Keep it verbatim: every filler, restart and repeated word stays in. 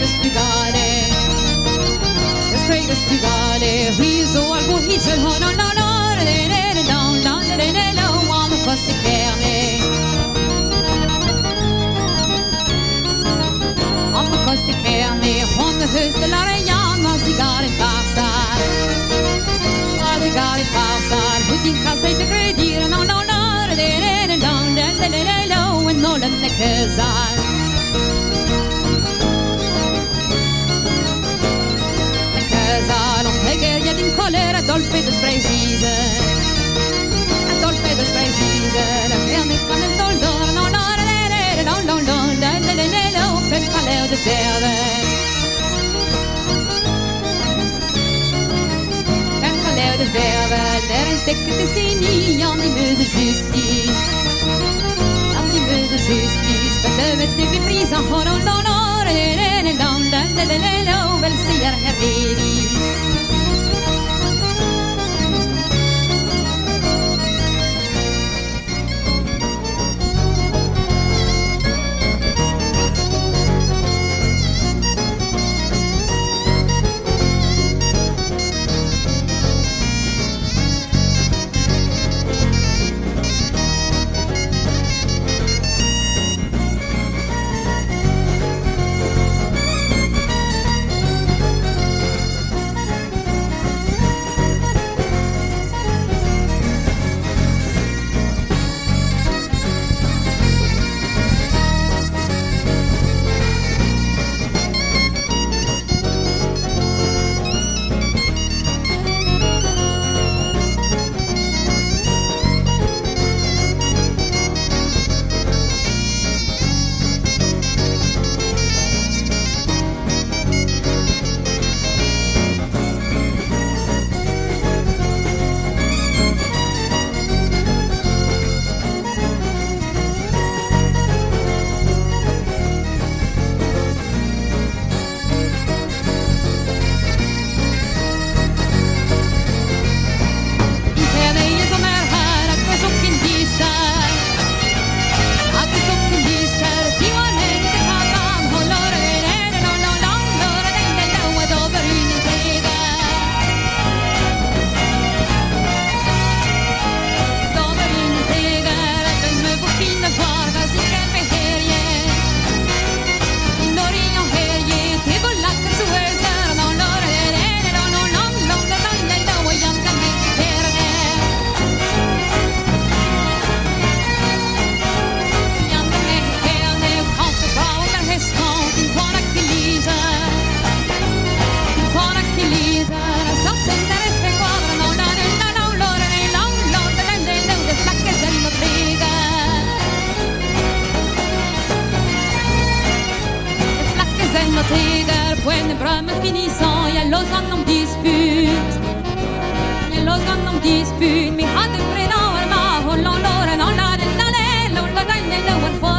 spiegare, det spiegare, riso al buhice, no no no no, le le le no no le le le on the coste ferme, on the coste ferme, on the hus de la Reyan, on spiegare farsar, on spiegare farsar, hoe die gaat zij te crederen, no no no, le le le no le le le le en no le ne kezar. Heger din koller dolpe des preisise dolpe des preisise la ferme kan el doldor no no le le no no no le le le le per caleo de terre per caleo de terre der is dikke destini aan die meuse justice aan die meuse justice per met die prise en no no no le le le no le le le le vel sier herri. When brömmen finissant, y'a l'osgan om disput, y'a l'osgan om disput, mi hade bredare ma håll on låren, on la den la la la la la la